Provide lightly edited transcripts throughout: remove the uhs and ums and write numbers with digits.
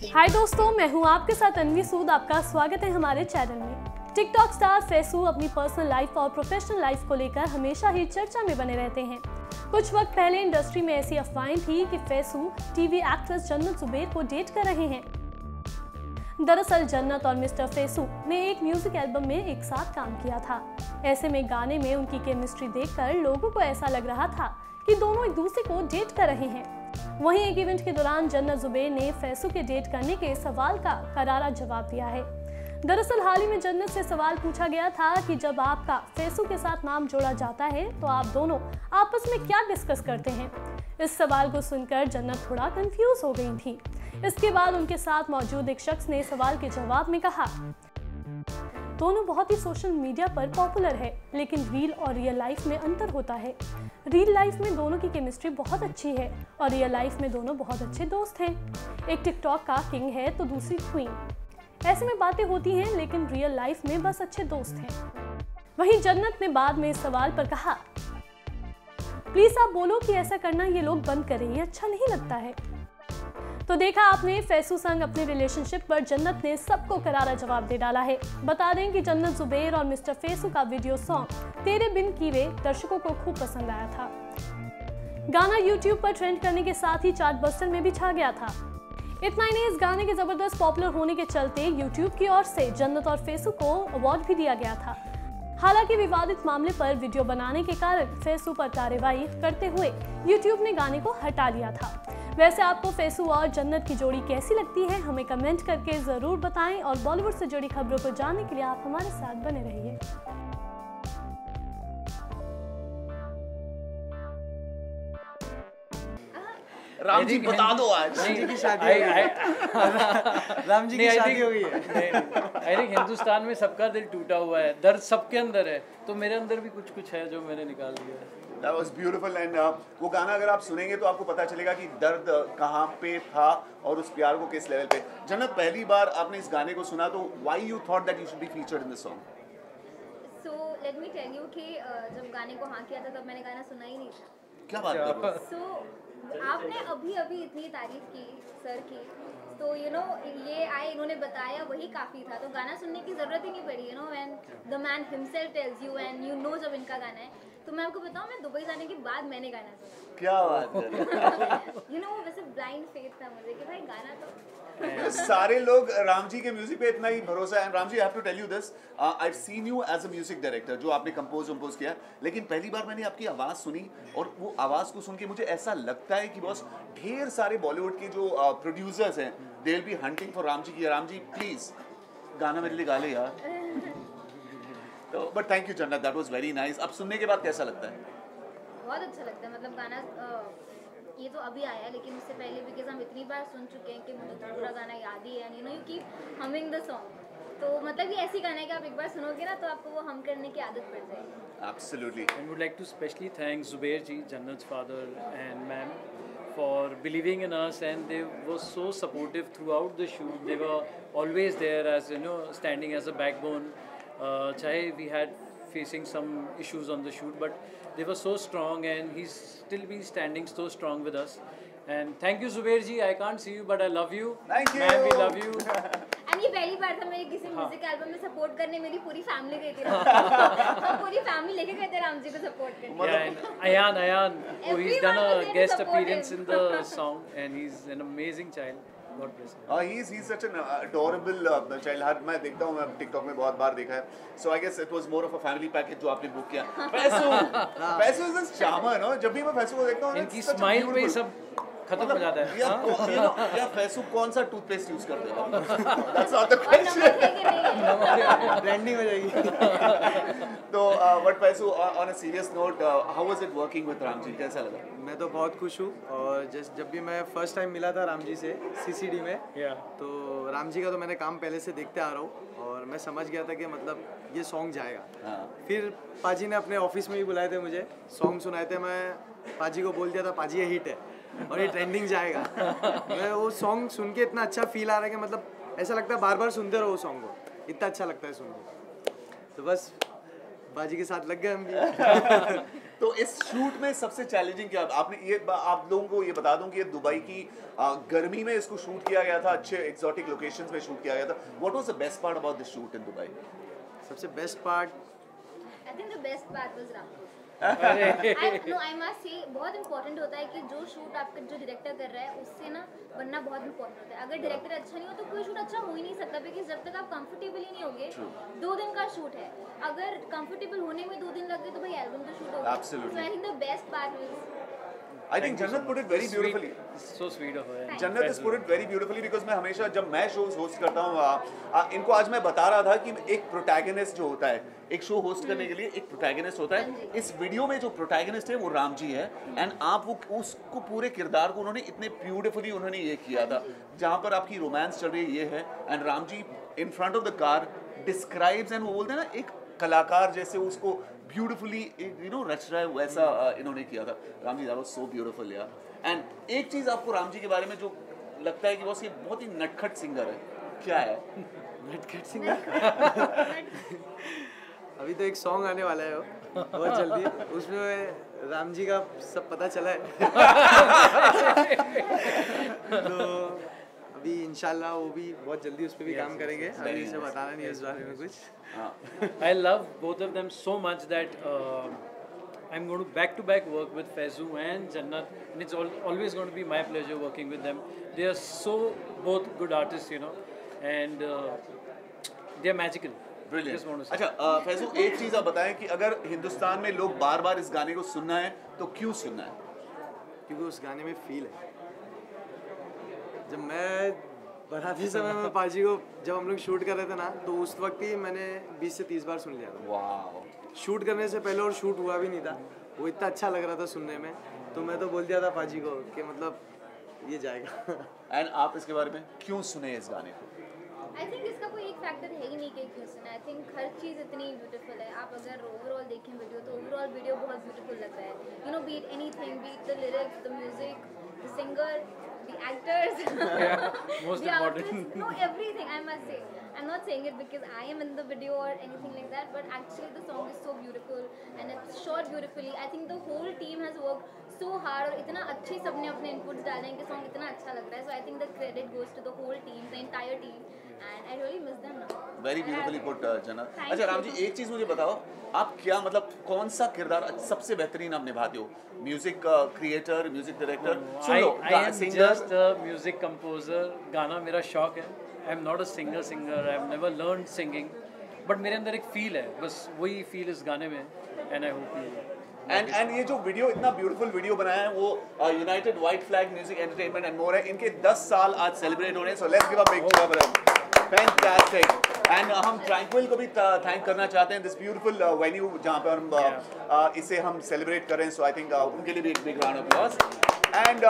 हाय दोस्तों, मैं हूँ आपके साथ अनवी सूद। आपका स्वागत है हमारे चैनल में। टिकटॉक स्टार फैसू अपनी पर्सनल लाइफ और प्रोफेशनल लाइफ को लेकर हमेशा ही चर्चा में बने रहते हैं। कुछ वक्त पहले इंडस्ट्री में ऐसी अफवाहें थी कि फैसू टीवी एक्ट्रेस जन्नत जुबैर को डेट कर रहे हैं। दरअसल जन्नत और मिस्टर फैसू ने एक म्यूजिक एल्बम में एक साथ काम किया था। ऐसे में गाने में उनकी केमिस्ट्री देखकर लोगों को ऐसा लग रहा था कि दोनों एक दूसरे को डेट कर रहे हैं। वहीं एक इवेंट के दौरान जन्नत जुबैर ने फैसू के डेट करने के सवाल का करारा जवाब दिया है। दरअसल हाल ही में जन्नत से सवाल पूछा गया था कि जब आपका फैसू के साथ नाम जोड़ा जाता है तो आप दोनों आपस में क्या डिस्कस करते हैं। इस सवाल को सुनकर जन्नत थोड़ा कंफ्यूज हो गई थी। इसके बाद उनके साथ मौजूद एक शख्स ने सवाल के जवाब में कहा, दोनों बहुत ही सोशल मीडिया पर पॉपुलर है, लेकिन रील और रियल लाइफ में अंतर होता है। रियल लाइफ में दोनों की केमिस्ट्री बहुत अच्छी है और रियल लाइफ में दोनों बहुत अच्छे दोस्त हैं। एक टिकटॉक का किंग है तो दूसरी क्वीन। ऐसे में बातें होती हैं, लेकिन रियल लाइफ में बस अच्छे दोस्त हैं। वहीं जन्नत ने बाद में इस सवाल पर कहा, प्लीज आप बोलो कि ऐसा करना ये लोग बंद करें, ये अच्छा नहीं लगता है। तो देखा आपने, फैसू संग अपने रिलेशनशिप पर जन्नत ने सबको करारा जवाब दे डाला है। बता दें कि जन्नत जुबैर और मिस्टर फैसू का वीडियो सॉन्ग तेरे बिन कीवे दर्शकों को खूब पसंद आया था। गाना YouTube पर ट्रेंड करने के साथ ही चार्ट बस्टर में भी छा गया था। इतना ही नहीं, इस गाने के जबरदस्त पॉपुलर होने के चलते YouTube की ओर से जन्नत और फैसू को अवार्ड भी दिया गया था। हालांकि विवादित मामले पर वीडियो बनाने के कारण फैसू पर कार्रवाई करते हुए YouTube ने गाने को हटा लिया था। वैसे आपको फैसू और जन्नत की जोड़ी कैसी लगती है, हमें कमेंट करके जरूर बताएं और बॉलीवुड से जुड़ी खबरों को जानने के लिए आप हमारे साथ बने रहिए। राम जी बता दो आज। राम जी की शादी राम जी की शादी हो गई है। आई थिंक हिंदुस्तान में सबका दिल टूटा हुआ है, दर्द सबके अंदर है, तो मेरे अंदर भी कुछ कुछ है जो मैंने निकाल दिया है। That was beautiful and वो गाना अगर आप सुनेंगे तो आपको पता चलेगा कि दर्द कहाँ पे था और उस प्यार को किस लेवल पे। जन्नत, पहली बार आपने इस गाने को सुना तो why you thought that you should be featured in the song? So let me tell you कि जब गाने को हाँ किया था तब मैंने गाना सुना ही नहीं था। क्या बात कर रहे हो? So आपने अभी इतनी तारीफ की सर की, तो यू नो ये आए इन्होंने बताया वही काफ़ी था, तो गाना सुनने की ज़रूरत ही नहीं पड़ी। You know when the man himself tells you and you know जब इनका गाना है। तो मैं आपको बताऊं, मैं दुबई जाने के बाद मैंने गाना सुना। क्या बात है। यू नो वैसे ब्लाइंड फेथ था मुझे कि भाई गाना तो सारे लोग राम जी के म्यूजिक पे इतना ही भरोसा है। Ram ji, I have to tell you this, I have seen you as a music director, जो आपने कंपोज किया, लेकिन पहली बार मैंने आपकी आवाज़ सुनी और वो आवाज़ को सुन के मुझे ऐसा लगता है कि बस ढेर सारे बॉलीवुड के जो प्रोड्यूसर्स हैं, they will be hunting for Ram ji की, राम जी प्लीज गाना मेरे लिए गा ले यार। तो but thank you Jannat, that was very nice. अब सुनने के बाद कैसा लगता है? बहुत अच्छा लगता है। मतलब गाना ये तो अभी आया है, लेकिन उससे पहले बिकॉज हम इतनी बार सुन चुके हैं कि मुझे तो पूरा गाना याद ही है। You know you keep humming the song. तो मतलब ये ऐसी गाना है कि आप एक बार सुनोगे ना तो आपको वो हम करने की आदत पड़ जाएगी। Absolutely. I would like to specially thank Zubair ji, Jannat's father and ma'am, for believing in us, and they were so supportive throughout the shoot. They were always there as, you know, standing as a backbone. Chahe we had facing some issues on the shoot, but they were so strong, and he's still been standing so strong with us. And thank you Zubair ji, I can't see you but I love you. Thank you. Ma'am, we love you. And ये पहली बार था मेरे किसी music album में support करने। मेरी पूरी family गई थी। हम पूरी फैमिली लेके गए थे राम जी को सपोर्ट करने। Yeah, and Ayan, oh, he's done Everyone was a there to guest support appearance him. in the song, and he's an amazing child. God bless him. He's such an adorable child. हर मैं देखता हूँ, मैं TikTok में बहुत बार देखा है। So I guess it was more of a family package जो आपने बुक किया। Faisu is a charmer, no? जब भी मैं फैसू को देखता हूँ, इनकी स्माइल पे सब खत्म हो जाता है। या फैसू कौन सा टूथपेस्ट यूज करते हो? That's not the question. Branding हो जाएगी। तो but Faisu, on a serious note, how was it working with Ram ji? कैसा लगा? मैं तो बहुत खुश हूँ, और जब भी मैं फर्स्ट टाइम मिला था राम जी से CCD में, तो राम जी का तो मैंने काम पहले से देखते आ रहा हूँ, और मैं समझ गया था कि मतलब ये सॉन्ग जाएगा। फिर पाजी ने अपने ऑफिस में ही बुलाए थे, मुझे सॉन्ग सुनाए थे। मैं पाजी को बोल दिया था, पाजी ये हिट है और ये ट्रेंडिंग जाएगा। मैं वो सॉन्ग सुन के इतना अच्छा फील आ रहा है कि मतलब ऐसा लगता है बार बार सुनते रहो उस सॉन्ग को, इतना अच्छा लगता है सुन के। तो बस बाजी के साथ लग गए हम भी। तो इस शूट में सबसे चैलेंजिंग क्या आपने ये आप लोगों को ये बता दूं कि ये दुबई की गर्मी में इसको शूट किया गया था, अच्छे एक्सोटिक लोकेशंस में शूट किया गया था। What was the best part about this shoot in Dubai? सबसे best part I think the best part was Ram. I must say बहुत इंपॉर्टेंट होता है कि जो शूट आपका जो डायरेक्टर कर रहा है उससे ना बनना बहुत इंपॉर्टेंट होता है। अगर डायरेक्टर अच्छा नहीं हो तो कोई शूट अच्छा हो ही नहीं सकता, बिकॉज जब तक आप कंफर्टेबल ही नहीं होगे, 2 दिन का शूट है, अगर कंफर्टेबल होने में 2 दिन लग गए तो भाई एल्बम तो शूट होगा। So I think the best part was I think Jannat put it very beautifully. So sweet of her. Jannat has put it very beautifully because मैं हमेशा जब मैं शोज होस्ट करता हूँ इनको आज मैं बता रहा था कि एक प्रोटैगनिस्ट जो होता है एक शो होस्ट करने के लिए एक प्रोटैगनिस्ट होता है। इस वीडियो में जो प्रोटैगनिस्ट है वो राम जी है एंड आप वो उसको पूरे किरदार को उन्होंने इतने ब्यूटीफुली उन्होंने ये किया था जहाँ पर आपकी रोमांस चल रही है ये है and Ram ji in front of the car describes and वो बोलते हैं ना एक कलाकार जैसे उसको ब्यूटीफुली रच रहा है वैसा इन्होंने किया था। Ram ji that was so beautiful यार। एंड एक चीज आपको राम जी के बारे में जो लगता है कि बस ये बहुत ही नटखट सिंगर है, क्या है? नटखट सिंगर अभी तो एक सॉन्ग आने वाला है वो बहुत जल्दी, उसमें राम जी का सब पता चला है तो अभी इंशाल्लाह वो भी बहुत जल्दी उस पर भी काम करेंगे। अभी इसे बताना नहीं है इस बारे में कुछ। I love both of them so much that I'm going to back work with Faizu and Jannat, and it's always going to be my pleasure working with them. They are so both good artists, you know, and they are magical. Brilliant. अच्छा फैजू एक चीज़ आप बताएं कि अगर हिंदुस्तान में लोग बार-बार इस गाने को सुनना है तो क्यों सुनना है? क्योंकि उस गाने में फील है। जब मैं बनाते समय में पाजी को जब हम लोग शूट कर रहे थे ना तो उस वक्त ही मैंने 20 से 30 बार सुन लिया था। वाह। शूट करने से पहले और शूट हुआ भी नहीं था, वो इतना अच्छा लग रहा था सुनने में, तो मैं तो बोल दिया था पाजी को कि मतलब ये जाएगा। एंड आप इसके बारे में क्यों सुने इस गाने को? आई थिंक इसका कोई एक फैक्टर है ही नहीं कि क्यों सुना। आई थिंक हर चीज़ इतनी ब्यूटीफुल है। आप अगर ओवरऑल देखें वीडियो तो ओवरऑल वीडियो बहुत ब्यूटीफुल लगता है। You know beat anything, beat the lyrics, the music, the singer, the actors, most the important outfits, no everything. I must say, I'm not saying it because I am in the video or anything like that, but actually the song is so beautiful and it's shot beautifully. I think the whole team has worked so hard और इतना अच्छे सबने अपने inputs डाले हैं कि song इतना अच्छा लग रहा है. So I think the credit goes to the whole team, the entire team, and I really miss them now. Very beautifully put, Jannat. अच्छा राम जी एक चीज़ मुझे बताओ, आप क्या मतलब कौन सा किरदार सबसे बेहतरीन आप निभाते हो? Music creator, music director? I am just a music composer. गाना मेरा शौक है. I am not a singer. I have never learned singing. But मेरे अंदर एक feel है, बस वही feel इस गाने में, and I hope you. And ये जो वीडियो इतना ब्यूटीफुल वीडियो बनाया है वो United White Flag Music Entertainment and more है, इनके 10 साल आज सेलिब्रेट हो रहे हैं, so let's give a big clap for them. Fantastic. And हम ट्रैंक्विल को भी थैंक करना चाहते हैं, दिस ब्यूटीफुल वेन्यू जहाँ पर हम इसे हम सेलिब्रेट करें, सो आई थिंक उनके लिए भी एक big round of applause. And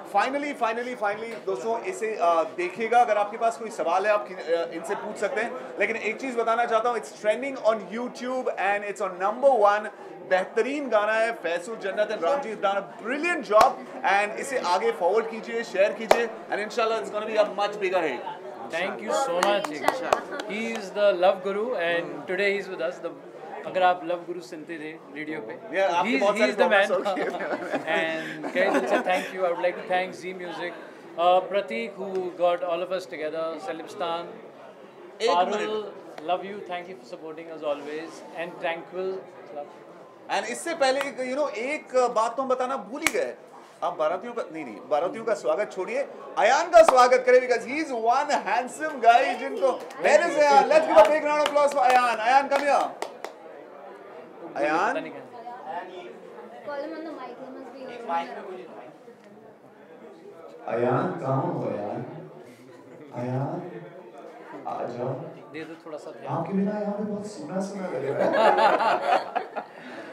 finally दोस्तों इसे देखिएगा, अगर आपके पास कोई सवाल है आप इनसे पूछ सकते हैं, लेकिन एक चीज़ बताना चाहता हूँ, it's trending on YouTube and it's on number 1। बेहतरीन गाना है, Faizu, Jannat and Ram ji done a brilliant job and इसे आगे फॉरवर्ड कीजिए, शेयर कीजिए एंड इंशाल्लाह it's gonna be a much bigger hit. Thank you so much. He is the Love Guru and today he is with us. अगर आप Love Guru सुनते थे radio पे, he is the man. And कई दिल से thank you. I would like to thank Z Music, Pratik who got all of us together, Salimstan, Parul, love you. Thank you for supporting us always and Tranquil. And इससे पहले एक बात तो हम बताना भूल ही गए, आप बारातियों का बारातियों का स्वागत छोड़िए, अयान का स्वागत करें because he is one handsome guy जिनको पहले से let's give a big round of applause for Ayaan. Ayaan come here. Ayaan Call him on the mic. He must be here. Ayaan कहाँ हो अयान? अयान आ जाओ। दे दो थोड़ा सा। आपके बिना यहाँ पे बहुत सुना लग रहा है।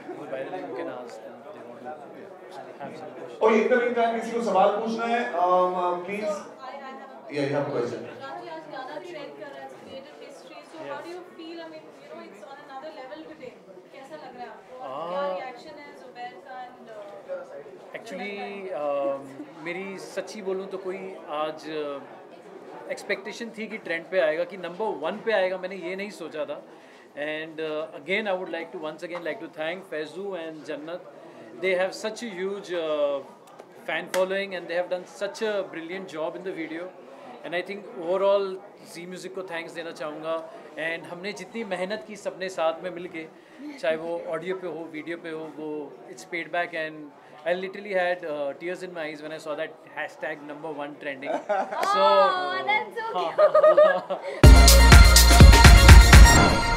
और एक तरह का किसी को सवाल पूछना है प्लीज, या यू हैव क्वेश्चन। गाना ट्रेंड कर रहा है, creative history, so how do you feel? I mean you know it's on another level today, कैसा लग रहा है आपको? क्या रिएक्शन है जुबैर का? एंड एक्चुअली मेरी सच्ची बोलूँ तो कोई आज एक्सपेक्टेशन थी कि ट्रेंड पे आएगा, कि नंबर 1 पे आएगा, मैंने ये नहीं सोचा था। And again, I would like to once again thank Faizu and Jannat. They have such a huge fan following, and they have done such a brilliant job in the video. And I think overall Z Music को thanks देना चाहूँगा. And हमने जितनी मेहनत की सबने साथ में मिलके, चाहे वो ऑडियो पे हो, वीडियो पे हो, वो it's paid back. And I literally had tears in my eyes when I saw that hashtag #1 trending. Oh, So that's so cute.